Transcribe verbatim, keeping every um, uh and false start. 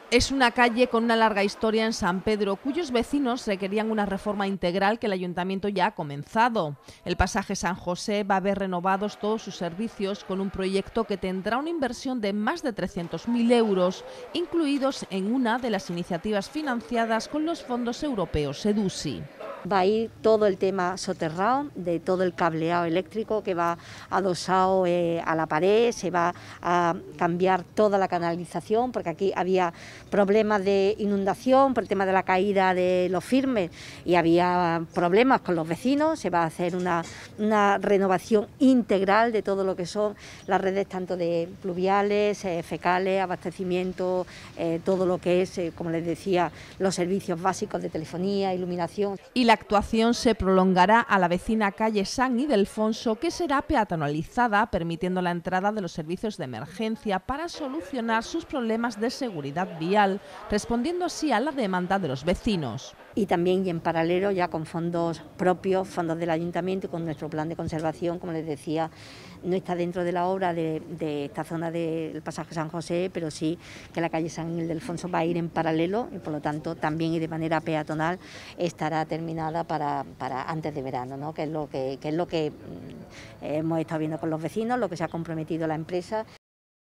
Es una calle con una larga historia en San Pedro, cuyos vecinos requerían una reforma integral que el ayuntamiento ya ha comenzado. El pasaje San José va a ver renovados todos sus servicios con un proyecto que tendrá una inversión de más de trescientos mil euros, incluidos en una de las iniciativas financiadas con los fondos europeos SEDUSI. Va a ir todo el tema soterrado, de todo el cableado eléctrico que va adosado eh, a la pared, se va a cambiar toda la canalización, porque aquí había problemas de inundación por el tema de la caída de los firmes y había problemas con los vecinos. Se va a hacer una, una renovación integral de todo lo que son las redes, tanto de pluviales, eh, fecales, abastecimiento, eh, todo lo que es, eh, como les decía, los servicios básicos de telefonía, iluminación. Y la actuación se prolongará a la vecina calle San Ildefonso, que será peatonalizada, permitiendo la entrada de los servicios de emergencia para solucionar sus problemas de seguridad vial, respondiendo así a la demanda de los vecinos. Y también y en paralelo ya con fondos propios, fondos del ayuntamiento y con nuestro plan de conservación, como les decía, no está dentro de la obra de, de esta zona del pasaje San José, pero sí que la calle San Ildefonso va a ir en paralelo y por lo tanto también y de manera peatonal estará terminada para, para antes de verano, ¿no? que es lo que, que es lo que hemos estado viendo con los vecinos, lo que se ha comprometido la empresa.